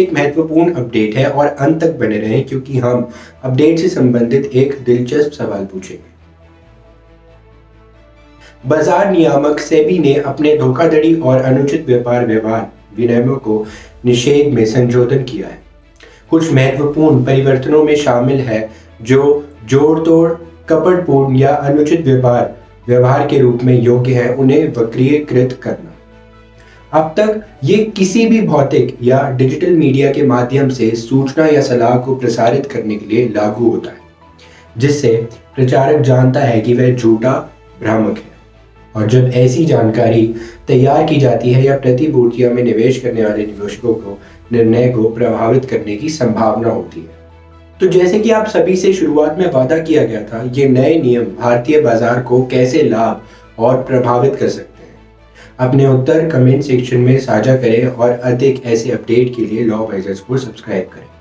एक महत्वपूर्ण अपडेट है और अंत तक बने रहें क्योंकि हम अपडेट से संबंधित एक दिलचस्प सवाल पूछेंगे। बाजार नियामक सेबी ने अपने धोखाधड़ी और अनुचित व्यापार व्यवहार विनियमों को निषेध में संशोधन किया है। कुछ महत्वपूर्ण परिवर्तनों में शामिल है जो जोड़ तोड़, कपटपूर्ण या अनुचित व्यवहार के रूप में योग्य है उन्हें वक्रीकृत करना। अब तक ये किसी भी भौतिक या डिजिटल मीडिया के माध्यम से सूचना या सलाह को प्रसारित करने के लिए लागू होता है, जिससे प्रचारक जानता है कि वह झूठा भ्रामक है, और जब ऐसी जानकारी तैयार की जाती है या प्रतिभूतियों में निवेश करने वाले निवेशकों को निर्णय को प्रभावित करने की संभावना होती है। तो जैसे कि आप सभी से शुरुआत में वादा किया गया था, ये नए नियम भारतीय बाजार को कैसे लाभ और प्रभावित कर सकते हैं। अपने उत्तर कमेंट सेक्शन में साझा करें और अधिक ऐसे अपडेट के लिए लॉ एडवाइजर्स को सब्सक्राइब करें।